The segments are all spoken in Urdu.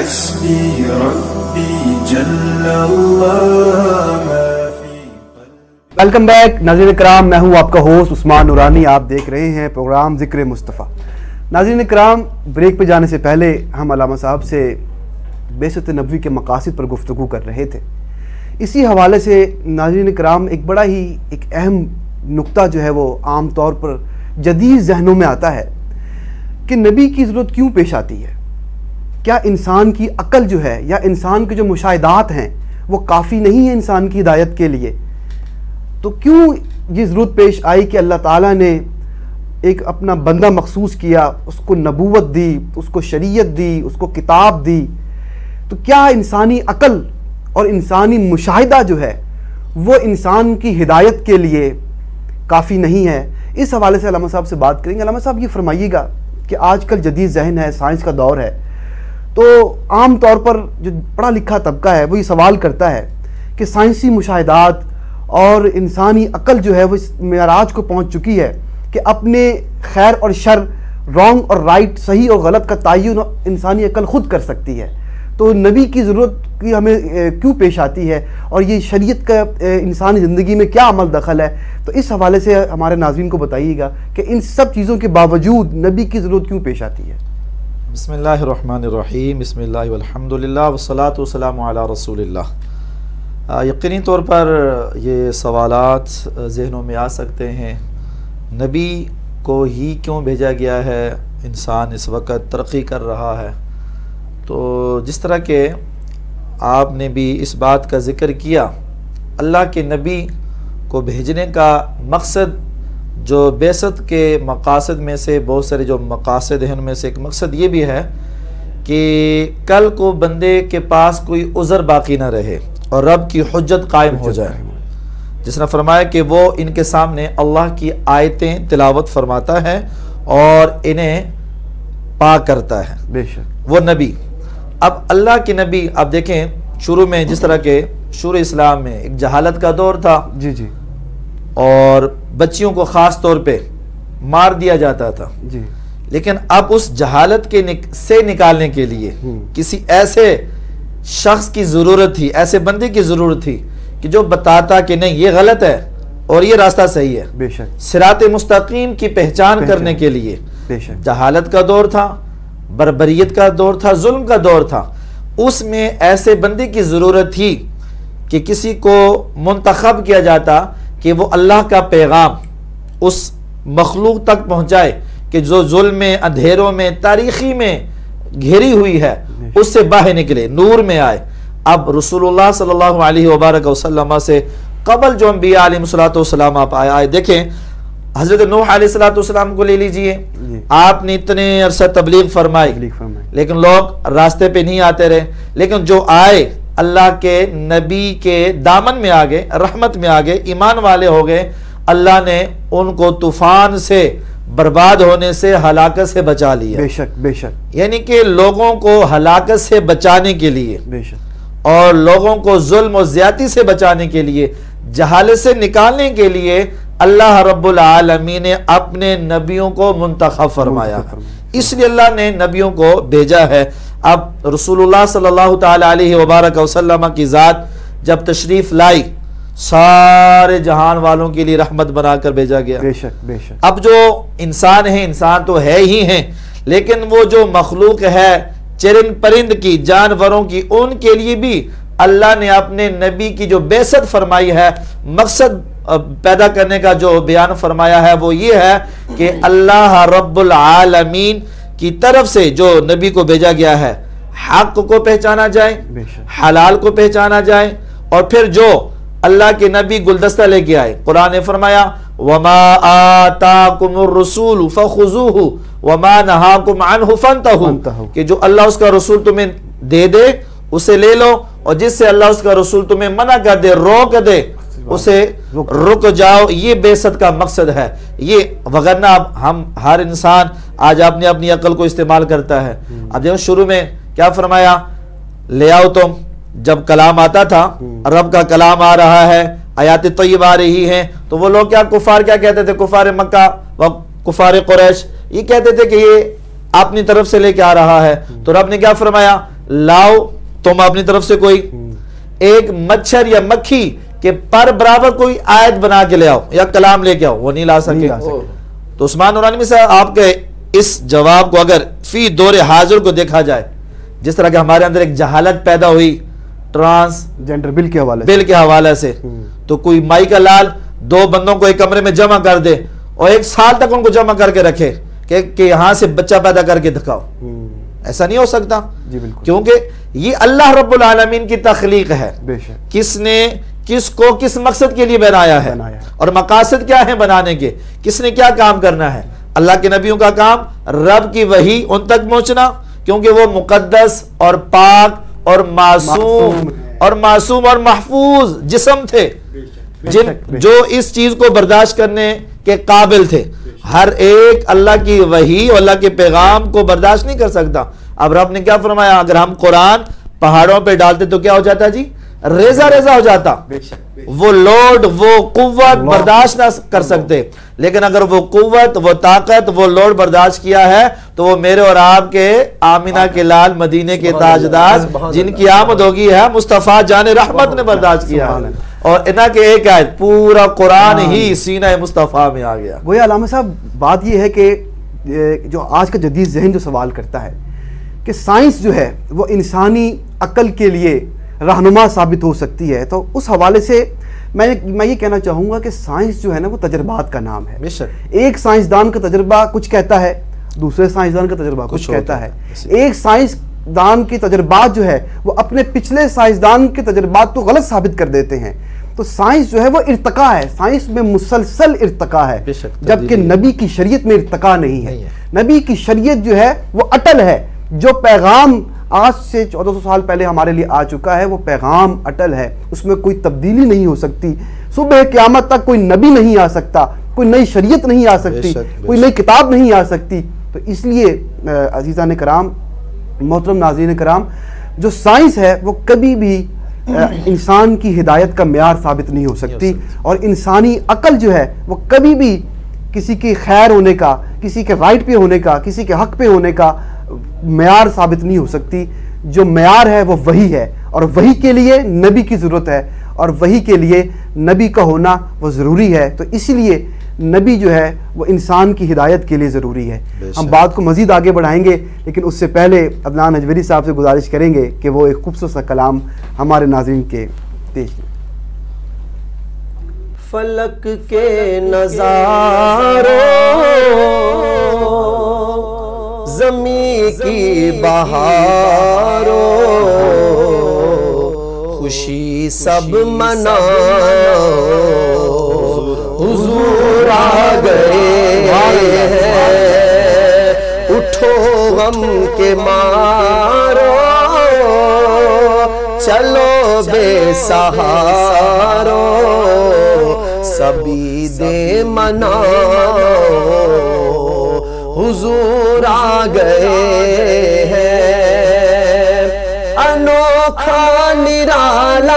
حسبي ربي جل الله ما في قلبي. ویلکم بیک ناظرین اکرام، میں ہوں آپ کا ہوسٹ عثمان نورانی. آپ دیکھ رہے ہیں پروگرام ذکر مصطفیٰ. ناظرین اکرام، بریک پہ جانے سے پہلے ہم علامہ صاحب سے بعثت نبوی کے مقاصد پر گفتگو کر رہے تھے. اسی حوالے سے ناظرین اکرام ایک بڑا ہی ایک اہم نقطہ جو ہے وہ عام طور پر جدید ذہنوں میں آتا ہے کہ نبی کی ضرورت کیوں پیش آتی ہے. کیا انسان کی عقل جو ہے یا انسان کے جو مشاہدات ہیں وہ کافی نہیں ہیں انسان کی ہدایت کے لیے؟ تو کیوں یہ ضرورت پیش آئی کہ اللہ تعالیٰ نے ایک اپنا بندہ مخصوص کیا، اس کو نبوت دی، اس کو شریعت دی، اس کو کتاب دی؟ تو کیا انسانی عقل اور انسانی مشاہدہ جو ہے وہ انسان کی ہدایت کے لیے کافی نہیں ہے؟ اس حوالے سے علامہ صاحب سے بات کریں گے. علامہ صاحب یہ فرمائیے گا کہ آج کل جدید ذہن ہے، سائنس کا دور ہے، تو عام طور پر جو پڑھا لکھا طبقہ ہے وہ یہ سوال کرتا ہے کہ سائنسی مشاہدات اور انسانی عقل جو ہے وہ اس معراج کو پہنچ چکی ہے کہ اپنے خیر اور شر، رانگ اور رائٹ، صحیح اور غلط کا تعین انسانی عقل خود کر سکتی ہے. تو نبی کی ضرورت کی ہمیں کیوں پیش آتی ہے اور یہ شریعت کا انسانی زندگی میں کیا عمل دخل ہے؟ تو اس حوالے سے ہمارے ناظرین کو بتائیے گا کہ ان سب چیزوں کے باوجود نبی کی ضرورت کیوں پیش آتی ہے. بسم اللہ الرحمن الرحیم. بسم اللہ والحمدللہ والصلاة والسلام علی رسول اللہ. یقینی طور پر یہ سوالات ذہنوں میں آ سکتے ہیں، نبی کو ہی کیوں بھیجا گیا ہے؟ انسان اس وقت ترقی کر رہا ہے، تو جس طرح کہ آپ نے بھی اس بات کا ذکر کیا، اللہ کے نبی کو بھیجنے کا مقصد، جو بعثت کے مقاصد میں سے بہت سارے جو مقاصد ہیں ان میں سے ایک مقصد یہ بھی ہے کہ کل کو بندے کے پاس کوئی عذر باقی نہ رہے اور رب کی حجت قائم ہو جائے. جس نے فرمایا کہ وہ ان کے سامنے اللہ کی آیتیں تلاوت فرماتا ہے اور انہیں پاک کرتا ہے. بے شک وہ نبی. اب اللہ کے نبی، آپ دیکھیں شروع میں جس طرح کہ شروع اسلام میں ایک جہالت کا دور تھا، جی اور بچیوں کو خاص طور پہ مار دیا جاتا تھا، جی. لیکن اب اس جہالت کے سے نکالنے کے لیے کسی ایسے شخص کی ضرورت تھی، ایسے بندے کی ضرورت تھی کہ جو بتاتا کہ نہیں یہ غلط ہے اور یہ راستہ صحیح ہے. بے شک صراط مستقیم کی پہچان کرنے کے لیے. بے شک جہالت کا دور تھا، بربریت کا دور تھا، ظلم کا دور تھا. اس میں ایسے بندے کی ضرورت تھی کہ کسی کو منتخب کیا جاتا کہ وہ اللہ کا پیغام اس مخلوق تک پہنچائے کہ جو ظلم میں، اندھیروں میں، تاریخی میں گھری ہوئی ہے، اس سے باہر نکلے، نور میں آئے. اب رسول اللہ صلی اللہ علیہ وبارک وسلم سے قبل جو انبیاء علیہ السلام آپ آئے، دیکھیں حضرت نوح علیہ السلام کو لے لیجئے. آپ نے اتنے عرصہ تبلیغ فرمائی لیکن لوگ راستے پہ نہیں آتے رہے، لیکن جو آئے اللہ کے نبی کے دامن میں آگے، رحمت میں آگے، ایمان والے ہو گئے. اللہ نے ان کو طوفان سے، برباد ہونے سے، ہلاکت سے بچا لیا. بے شک بے شک. یعنی کہ لوگوں کو ہلاکت سے بچانے کے لیے بے شک اور لوگوں کو ظلم و زیادتی سے بچانے کے لیے، جہالت سے نکالنے کے لیے اللہ رب العالمین نے اپنے نبیوں کو منتخب فرمایا. اس لیے اللہ نے نبیوں کو بھیجا ہے. اب رسول اللہ صلی اللہ تعالی علیہ وبارک وسلم کی ذات جب تشریف لائی، سارے جہان والوں کے لیے رحمت بنا کر بھیجا گیا. بے شک بے شک. اب جو انسان ہیں، انسان تو ہے ہی ہیں، لیکن وہ جو مخلوق ہے چرند پرند کی، جانوروں کی، ان کے لیے بھی اللہ نے اپنے نبی کی جو بعثت فرمائی ہے، مقصد پیدا کرنے کا جو بیان فرمایا ہے وہ یہ ہے کہ اللہ رب العالمین کی طرف سے جو نبی کو بھیجا گیا ہے، حق کو پہچانا جائے، حلال کو پہچانا جائے، اور پھر جو اللہ کے نبی گلدستہ لے کے آئے. قرآن نے فرمایا وَمَا آتَاكُمُ الرُّسُولُ فَخُذُوهُ وَمَا نَهَاكُمْ عَنْهُ فَانْتَهُوا، کہ جو اللہ اس کا رسول تمہیں دے دے اسے لے لو، اور جس سے اللہ اس کا رسول تمہیں منع کر دے، روک دے، اسے رک جاؤ. یہ بعثت کا مقصد ہے. یہ وغیرہ اب ہم ہر انسان آج اپنی اپنی عقل کو استعمال کرتا ہے. اب دیکھو شروع میں کیا فرمایا، لے آؤ تم. جب کلام آتا تھا، رب کا کلام آ رہا ہے، آیات طیبہ آ رہی ہیں، تو وہ لوگ کفار کیا کہتے تھے، کفار مکہ و کفار قریش، یہ کہتے تھے کہ یہ اپنی طرف سے لے کے آ رہا ہے. تو رب نے کیا فرمایا، لاؤ تم اپنی طرف سے کوئی ایک مچھر یا مکھی کے پر برابر کوئی آیت بنا کے لے آؤ یا کلام لے کے آؤ، وہ نہیں لا سکے۔ تو عثمان نورانی میں سے آپ کے اس جواب کو اگر فی دور حاضر کو دیکھا جائے، جس طرح کہ ہمارے اندر ایک جہالت پیدا ہوئی ٹرانس جینڈر بل کے حوالے سے، تو کوئی مائی کا لال 2 بندوں کو ایک کمرے میں جمع کر دے اور 1 سال تک ان کو جمع کر کے رکھے کہ یہاں سے بچہ پیدا کر کے دکھاؤ، ایسا نہیں ہو سکتا، کیونکہ یہ اللہ رب العالمین کی تخلیق ہے۔ کس نے کس کو کس مقصد کے لیے بنایا ہے اور مقاصد کیا ہیں بنانے کے، کس نے کیا کام کرنا ہے۔ اللہ کے نبیوں کا کام رب کی وحی ان تک پہنچنا، کیونکہ وہ مقدس اور پاک اور معصوم اور محفوظ جسم تھے جو اس چیز کو برداشت کرنے کے قابل تھے۔ ہر ایک اللہ کی وحی اور اللہ کے پیغام کو برداشت نہیں کر سکتا۔ اب رب نے کیا فرمایا، اگر ہم قرآن پہاڑوں پہ ڈالتے تو کیا ہو جاتا جی، ریزہ ہو جاتا، وہ لوڈ وہ قوت برداشت نہ کر سکتے، لیکن اگر وہ قوت وہ طاقت وہ لوڈ برداشت کیا ہے تو وہ میرے اور آپ کے آمینہ کے لال مدینے کے تاجدار جن کی آمد ہوگی ہے مصطفیٰ جان رحمت نے برداشت کیا ہے، اور انہاں کے ایک آیت پورا قرآن ہی سینہ مصطفیٰ میں آ گیا۔ وہی علامہ صاحب بات یہ ہے کہ جو آج کا جدید ذہن جو سوال کرتا ہے کہ سائنس جو ہے وہ انسانی عقل کے لیے رہنما ثابت ہو سکتی ہے، تو اس حوالے سے میں یہ کہنا چاہوں گا کہ سائنس جو ہے نا وہ تجربات کا نام ہے۔ ایک سائنسدان کا تجربہ کچھ کہتا ہے، دوسرے سائنسدان کا تجربہ کچھ کہتا ہے۔ ایک سائنسدان کی تجربات جو ہے وہ اپنے پچھلے سائنسدان کے تجربات کو غلط ثابت کر دیتے ہیں۔ تو سائنس جو ہے وہ ارتقاء ہے، سائنس میں مسلسل ارتقاء ہے، جبکہ نبی کی شریعت میں ارتقاء نہیں ہے۔ نبی کی شریعت جو ہے وہ اٹل ہے، جو پیغام آج سے 1400 سال پہلے ہمارے لیے آ چکا ہے وہ پیغام اٹل ہے، اس میں کوئی تبدیلی نہیں ہو سکتی۔ صبح قیامت تک کوئی نبی نہیں آ سکتا، کوئی نئی شریعت نہیں آ سکتی، کوئی نئی کتاب نہیں آ سکتی۔ تو اس لیے عزیزان کرام، محترم ناظرین کرام، جو سائنس ہے وہ کبھی بھی انسان کی ہدایت کا معیار ثابت نہیں ہو سکتی، اور انسانی عقل جو ہے وہ کبھی بھی کسی کی خیر ہونے کا، کسی کے رائٹ پہ ہونے کا، کسی کے حق پہ ہونے کا معیار ثابت نہیں ہو سکتی۔ جو معیار ہے وہ وحی ہے، اور وحی کے لیے نبی کی ضرورت ہے، اور وحی کے لیے نبی کا ہونا وہ ضروری ہے۔ تو اسی لیے نبی جو ہے وہ انسان کی ہدایت کے لیے ضروری ہے۔ ہم بات کو مزید آگے بڑھائیں گے، لیکن اس سے پہلے عدنان اجویری صاحب سے گزارش کریں گے کہ وہ ایک خوبصورت سا کلام ہمارے ناظرین کے پیش کریں۔ فلک کے نظاروں، زمین کی بہاروں، خوشی سب مناؤ، حضور آ گئے ہیں، اٹھو غم کے مارو، چلو بے سہارو، سبھی دے مناؤ، حضور آ گئے ہیں، انوکھا نرالا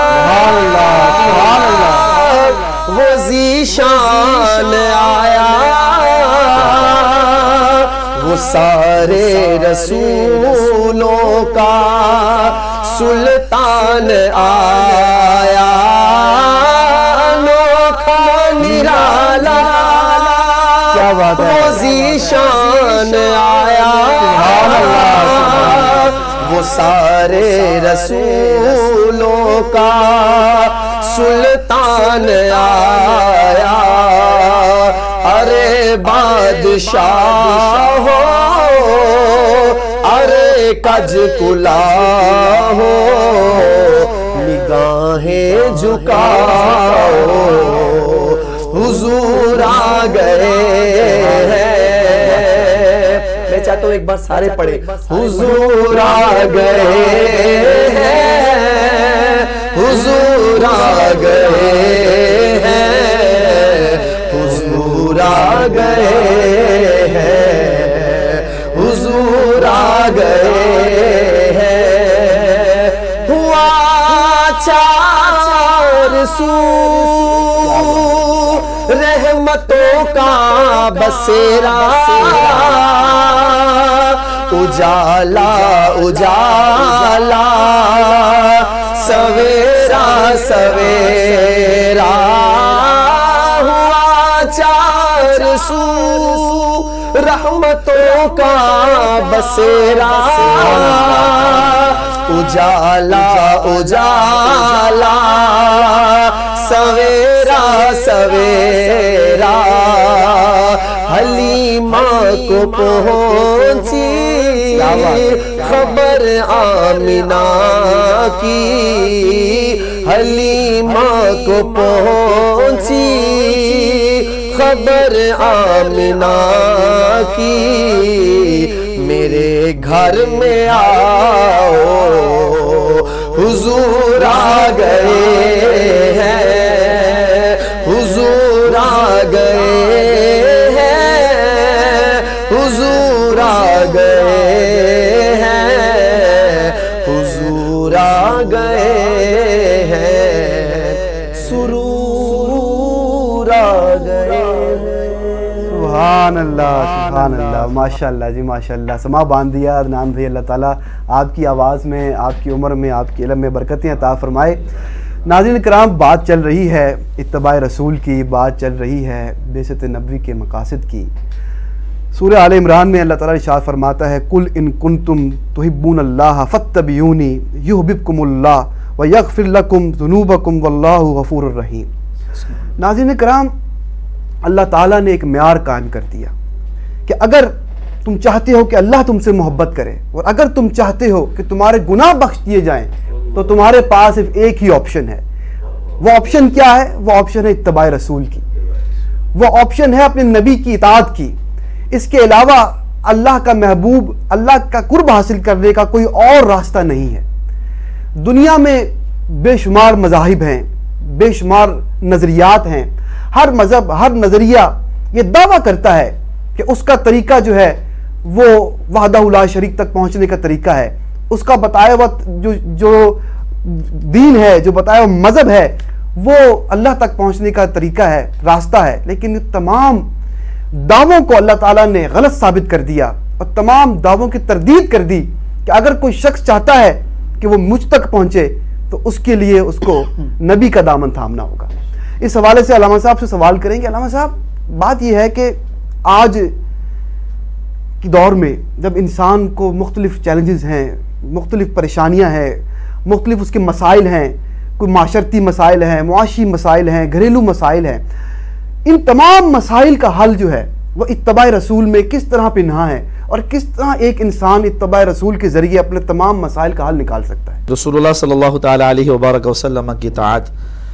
وہ ذیشان آیا، وہ سارے رسولوں کا سلطان آیا، انوکھا نرالا کیا بات ہے، وہ ذیشان آیا، وہ سارے رسولوں کا سلطان آیا، ارے بادشاہ ہو، ارے کج کلا ہو، نگاہیں جھکاؤ، حضور آ گئے ہیں۔ میں چاہتا ہوں ایک بار سارے پڑھیں، حضور آ گئے ہیں، حضور آ گئے ہیں، حضور آ گئے ہیں، حضور آ گئے ہیں، ہوا چار سو رحمتوں کا بسیرا، اجالا اجالا سویرا سویرا ہوا چار سو رحمتوں کا بسیرا اجالا اجالا سویرا سویرا حلیمہ کو پہنچی خبر آمنہ کی حلیمہ کو پہنچی خبر آمنہ کی میرے گھر میں آؤ حضور آ گئے ہیں حضور آ گئے ہیں حضور آ گئے ہیں حضور آ گئے ہیں سرور آ گئے سبحان اللہ سبحان اللہ، ماشاءاللہ جی ماشاءاللہ، سما باندھ دیا عدنان بھائی۔ اللہ تعالیٰ آپ کی آواز میں، آپ کی عمر میں، آپ کی علم میں برکتیں عطا فرمائے۔ ناظرین کرام، بات چل رہی ہے اتباع رسول کی، بات چل رہی ہے بعثت نبوی کے مقاصد کی۔ سورہ آل عمران میں اللہ تعالیٰ ارشاد فرماتا ہے قل ان کنتم تحبون اللہ فاتبعونی یحببکم اللہ ویغفر لکم ذنوبکم واللہ غفور الرحیم۔ ناظرین کرام، اللہ تعالیٰ نے ایک معیار قائم کر دیا کہ اگر تم چاہتے ہو کہ اللہ تم سے محبت کرے اور اگر تم چاہتے ہو کہ تمہارے گناہ بخش دیے جائیں تو تمہارے پاس صرف ایک ہی آپشن ہے۔ وہ آپشن کیا ہے؟ وہ آپشن ہے اتباع رسول کی، وہ آپشن ہے اپنے نبی کی اطاعت کی۔ اس کے علاوہ اللہ کا محبوب، اللہ کا قرب حاصل کرنے کا کوئی اور راستہ نہیں ہے۔ دنیا میں بے شمار مذاہب ہیں، بے شمار نظریات ہیں، ہر مذہب، ہر نظریہ یہ دعویٰ کرتا ہے کہ اس کا طریقہ جو ہے وہ وحدہ لا شریک تک پہنچنے کا طریقہ ہے، اس کا بتایا ہوا جو دین ہے، جو بتایا ہوا مذہب ہے، وہ اللہ تک پہنچنے کا طریقہ ہے، راستہ ہے۔ لیکن تمام دعووں کو اللہ تعالیٰ نے غلط ثابت کر دیا اور تمام دعووں کی تردید کر دی کہ اگر کوئی شخص چاہتا ہے کہ وہ مجھ تک پہنچے تو اس کے لیے اس کو نبی کا دامن تھامنا ہوگا۔ اس حوالے سے علامہ صاحب سے سوال کریں گے۔ علامہ صاحب، بات یہ ہے کہ آج کی دور میں جب انسان کو مختلف چیلنجز ہیں، مختلف پریشانیاں ہیں، مختلف اس کے مسائل ہیں، کوئی معاشرتی مسائل ہیں، معاشی مسائل ہیں، گھریلو مسائل ہیں، ان تمام مسائل کا حل جو ہے وہ اتباع رسول میں کس طرح پنہا ہے اور کس طرح ایک انسان اتباع رسول کے ذریعے اپنے تمام مسائل کا حل نکال سکتا ہے؟ رسول اللہ صلی اللہ تعالیٰ علیہ وبارک وسلم کی اطاعت۔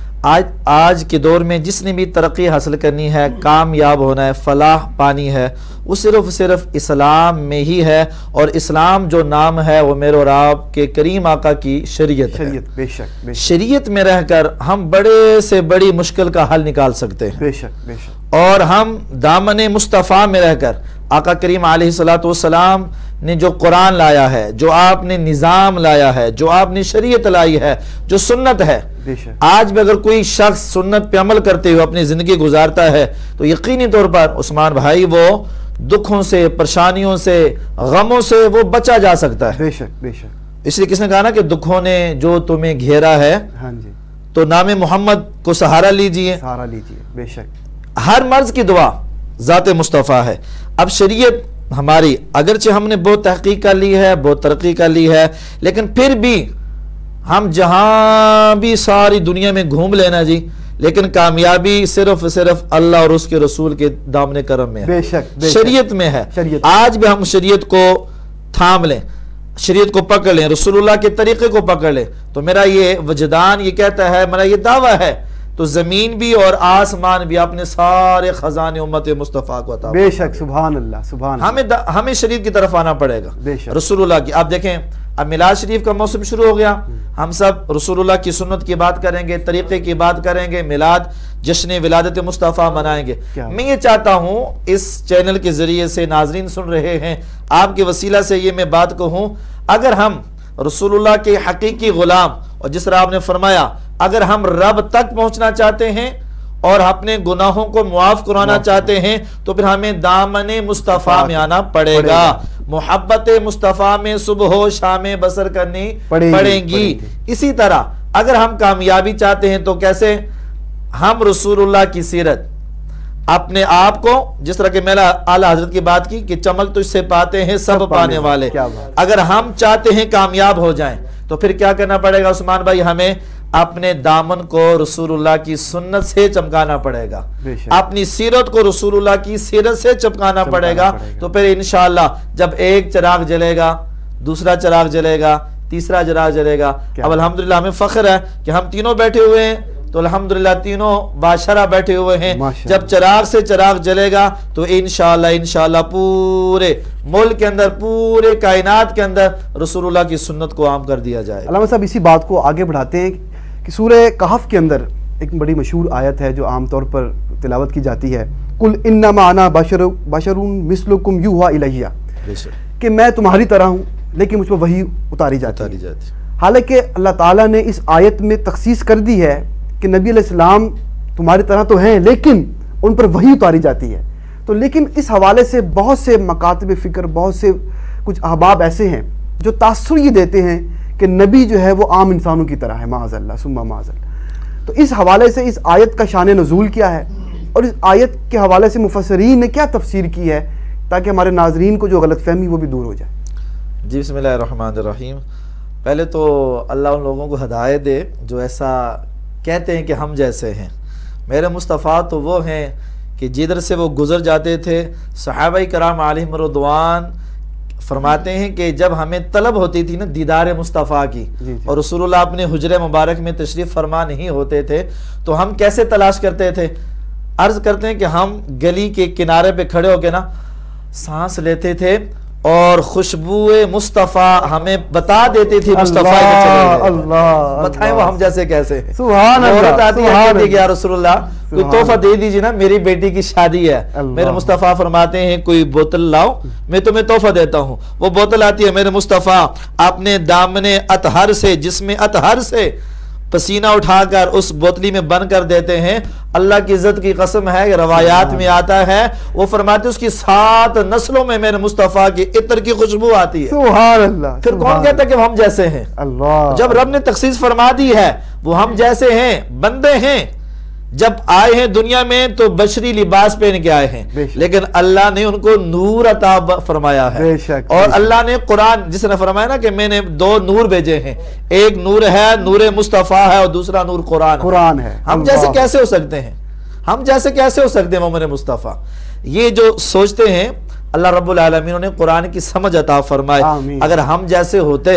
آج کے دور میں جس نے بھی ترقی حاصل کرنی ہے، کامیاب ہونا ہے، فلاح پانی ہے، وہ صرف اسلام میں ہی ہے، اور اسلام جو نام ہے وہ میرے اور آپ کے کریم آقا کی شریعت ہے۔ بے شک شریعت میں رہ کر ہم بڑے سے بڑی مشکل کا حل نکال سکتے ہیں، بے شک اور ہم دامن مصطفیٰ میں رہ کر آقا کریم علیہ السلام نے جو قرآن لایا ہے، جو آپ نے نظام لایا ہے، جو آپ نے شریعت لائی ہے، جو سنت ہے، آج بھی اگر کوئی شخص سنت پہ عمل کرتے ہوئے اپنی زندگی گزارتا ہے تو یقینی طور پر عثمان بھائی وہ دکھوں سے، پریشانیوں سے، غموں سے وہ بچا جا سکتا ہے۔ بے شک اس لیے کس نے کہا نا کہ دکھوں نے جو تمہیں گھیرا ہے تو نام محمد کو سہارا لیجئے، بے شک۔ ہر مرض کی دعا ذات مصطفیٰ ہے۔ اب شریعت ہماری اگرچہ ہم نے بہت تحقیق کر لی ہے، بہت ترقی کر لی ہے، لیکن پھر بھی ہم جہاں بھی ساری دنیا میں گھوم لینا جی، لیکن کامیابی صرف اللہ اور اس کے رسول کے دامن کرم میں ہے، بے شک شریعت میں ہے۔ آج بھی ہم شریعت کو تھام لیں، شریعت کو پکڑ لیں، رسول اللہ کے طریقے کو پکڑ لیں، تو میرا یہ وجدان یہ کہتا ہے، میرا یہ دعویٰ ہے، تو زمین بھی اور آسمان بھی اپنے سارے خزانے امت مصطفیٰ کو عطا۔ بے شک، سبحان اللہ سبحان اللہ۔ ہمیں شریعت کی طرف آنا پڑے گا، رسول اللہ کی۔ آپ دیکھیں اب میلاد شریف کا موسم شروع ہو گیا، ہم سب رسول اللہ کی سنت کی بات کریں گے، طریقے کی بات کریں گے، میلاد جشن ولادت مصطفیٰ منائیں گے۔ میں یہ چاہتا ہوں اس چینل کے ذریعے سے ناظرین سن رہے ہیں، آپ کے وسیلہ سے یہ میں بات کہوں، اگر ہم رسول اللہ کے حقیقی غلام، اور جس طرح آپ نے فرمایا اگر ہم رب تک پہنچنا چاہتے ہیں اور اپنے گناہوں کو معاف کرانا چاہتے ہیں تو پھر ہمیں دامن مصطفیٰ میں آنا پڑے گا۔ محبت مصطفیٰ میں صبح و شام بسر کرنی پڑیں پڑیں گی۔ گی۔ اسی طرح اگر ہم کامیابی چاہتے ہیں تو کیسے؟ ہم رسول اللہ کی سیرت اپنے آپ کو، جس طرح کہ میں نے اعلیٰ حضرت کی بات کی کہ چمک تجھ سے پاتے ہیں سب پانے والے، کیا بات۔ اگر ہم چاہتے ہیں کامیاب ہو جائیں تو پھر کیا کرنا پڑے گا عثمان بھائی؟ ہمیں اپنے دامن کو رسول اللہ کی سنت سے چمکانا پڑے گا، بے شک۔ اپنی سیرت کو رسول اللہ کی سیرت سے چمکانا پڑے گا، تو پھر انشاءاللہ جب ایک چراغ جلے گا، دوسرا چراغ جلے گا، تیسرا چراغ جلے گا۔ اب الحمدللہ ہمیں فخر ہے کہ ہم تینوں بیٹھے ہوئے ہیں، تو الحمدللہ تینوں باشرہ بیٹھے ہوئے ہیں۔ جب چراغ سے چراغ جلے گا تو انشاءاللہ پورے ملک کے اندر، پورے کائنات کے اندر رسول اللہ کی سنت کو عام کر دیا جائے۔ علامہ صاحب اسی بات کو آگے بڑھاتے ہیں کہ سورہ کہف کے اندر ایک بڑی مشہور آیت ہے جو عام طور پر تلاوت کی جاتی ہے، قُلْ إِنَّمَا أَنَا بَشَرٌ مِثْلُكُمْ يُوحَىٰ إِلَيَّ، کہ میں تمہاری طرح ہوں لیکن مجھ پر وحی اتاری جاتی ہے۔ حالانکہ اللہ تعالیٰ نے اس آیت میں تخصیص کر دی ہے کہ نبی علیہ السلام تمہاری طرح تو ہیں لیکن ان پر وحی اتاری جاتی ہے۔ تو لیکن اس حوالے سے بہت سے مکاتب فکر، بہت سے کچھ احباب ایسے ہیں جو تاثر یہ دیتے ہیں کہ نبی جو ہے وہ عام انسانوں کی طرح ہے، معاذ اللہ ثم معاذ اللہ۔ تو اس حوالے سے اس آیت کا شان نزول کیا ہے اور اس آیت کے حوالے سے مفسرین نے کیا تفسیر کی ہے تاکہ ہمارے ناظرین کو جو غلط فہمی وہ بھی دور ہو جائے؟ جی بسم اللہ الرحمن الرحیم۔ پہلے تو اللہ ان لوگوں کو ہدایت دے جو ایسا کہتے ہیں کہ ہم جیسے ہیں۔ میرے مصطفیٰ تو وہ ہیں کہ جدھر سے وہ گزر جاتے تھے، صحابہ کرام علیہم رضوان فرماتے ہیں کہ جب ہمیں طلب ہوتی تھی نا دیدار مصطفیٰ کی، اور رسول اللہ اپنے حجرے مبارک میں تشریف فرما نہیں ہوتے تھے تو ہم کیسے تلاش کرتے تھے؟ عرض کرتے ہیں کہ ہم گلی کے کنارے پہ کھڑے ہو کے نا سانس لیتے تھے اور خوشبو مصطفیٰ ہمیں بتا دیتی تھی مصطفیٰ کے چلے گئے۔ بتائیں وہ ہم جیسے کیسے ہیں؟ سبحان اللہ، عورت آتی ہے سبحان کہتی ہے کہ یا رسول اللہ کوئی سبحان تحفہ دے دیجیے نا، میری بیٹی کی شادی ہے۔ میرے مصطفیٰ فرماتے ہیں کوئی بوتل لاؤ میں تمہیں تحفہ دیتا ہوں۔ وہ بوتل آتی ہے، میرے مصطفیٰ اپنے دامن اطہر سے، جسم اطہر سے پسینہ اٹھا کر اس بوتلی میں بند کر دیتے ہیں۔ اللہ کی عزت کی قسم ہے کہ روایات میں آتا ہے، وہ فرماتے ہیں اس کی 7 نسلوں میں میرے مصطفیٰ کی عطر کی خوشبو آتی ہے۔ سبحان اللہ۔ پھر کون کہتا ہے کہ ہم جیسے ہیں؟ اللہ، جب جب رب نے تخصیص فرما دی ہے وہ ہم جیسے ہیں، بندے ہیں۔ جب آئے ہیں دنیا میں تو بشری لباس پہن کے آئے ہیں، لیکن اللہ نے ان کو نور عطا فرمایا ہے۔ اور اللہ نے قرآن جس نے فرمایا نا کہ میں نے 2 نور بھیجے ہیں، ایک نور ہے نور مصطفیٰ ہے اور دوسرا نور قرآن ہے۔ ہم جیسے کیسے ہو سکتے ہیں؟ ہم جیسے کیسے ہو سکتے ہیں مومن مصطفیٰ؟ یہ جو سوچتے ہیں اللہ رب العالمین نے قرآن کی سمجھ عطا فرمائے۔ اگر ہم جیسے ہوتے،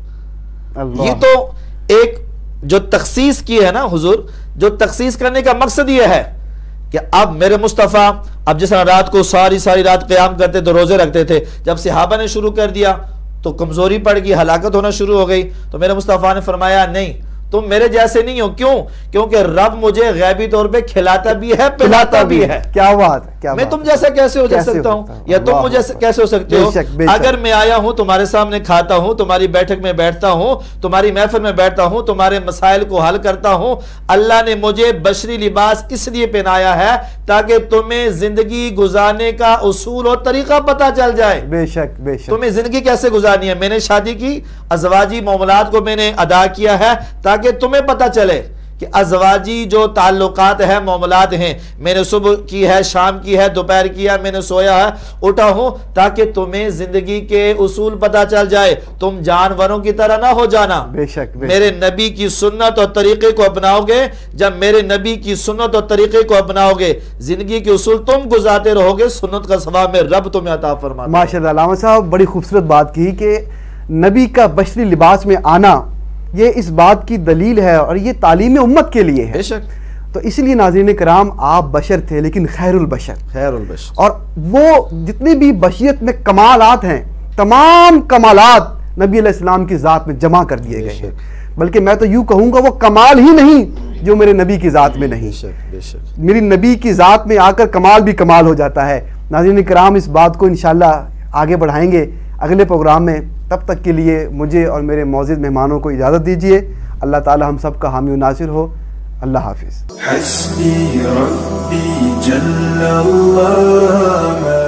یہ تو ایک جو تخصیص کی ہے نا حضور، جو تخصیص کرنے کا مقصد یہ ہے کہ اب میرے مصطفیٰ اب جس طرح رات کو ساری رات قیام کرتے تو روزے رکھتے تھے، جب صحابہ نے شروع کر دیا تو کمزوری پڑ گئی، ہلاکت ہونا شروع ہو گئی، تو میرے مصطفیٰ نے فرمایا نہیں تم میرے جیسے نہیں ہو۔ کیوں؟ کیونکہ رب مجھے غیبی طور پہ کھلاتا بھی ہے پلاتا بھی ہے۔ کیا بات ہے، میں تم جیسا کیسے ہو سکتا ہوں یا تم مجھے کیسے ہو سکتے ہو؟ اگر میں آیا ہوں تمہارے سامنے کھاتا ہوں، تمہاری بیٹھک میں بیٹھتا ہوں، تمہاری محفل میں بیٹھتا ہوں، تمہارے مسائل کو حل کرتا ہوں، اللہ نے مجھے بشری لباس اس لیے پہنایا ہے تاکہ تمہیں زندگی گزارنے کا اصول اور طریقہ پتہ چل جائے۔ بے شک بے شک۔ تمہیں زندگی کیسے گزارنی ہے؟ میں نے شادی کی، ازواجی معاملات کو میں نے ادا کیا ہے تاکہ تمہیں پتہ چلے کہ ازواجی جو تعلقات ہیں، معاملات ہیں، میں نے صبح کی ہے، شام کی ہے، دوپہر کی ہے، میں نے سویا ہے، اٹھا ہوں، تاکہ تمہیں زندگی کے اصول پتہ چل جائے، تم جانوروں کی طرح نہ ہو جانا۔ بے شک میرے نبی کی سنت اور طریقے کو اپناؤ گے، جب میرے نبی کی سنت اور طریقے کو اپناؤ گے، زندگی کے اصول تم گزارتے رہو گے، سنت کا ثواب میں رب تمہیں عطا فرماتا ہے۔ ماشاءاللہ علامہ صاحب بڑی خوبصورت بات کی کہ نبی کا بشری لباس میں آنا یہ اس بات کی دلیل ہے اور یہ تعلیم امت کے لیے ہے۔ بے شک۔ تو اس لیے ناظرین کرام آپ بشر تھے لیکن خیر البشر، اور وہ جتنے بھی بشریت میں کمالات ہیں تمام کمالات نبی علیہ السلام کی ذات میں جمع کر دیے گئے ہیں، بلکہ میں تو یوں کہوں گا وہ کمال ہی نہیں جو میرے نبی کی ذات میں نہیں، میری نبی کی ذات میں آ کر کمال بھی کمال ہو جاتا ہے۔ ناظرین کرام اس بات کو انشاءاللہ آگے بڑھائیں گے اگلے پروگرام میں، تب تک کے لیے مجھے اور میرے معزز مہمانوں کو اجازت دیجیے۔ اللہ تعالی ہم سب کا حامی و ناصر ہو۔ اللہ حافظ۔ حسبي ربي جل الله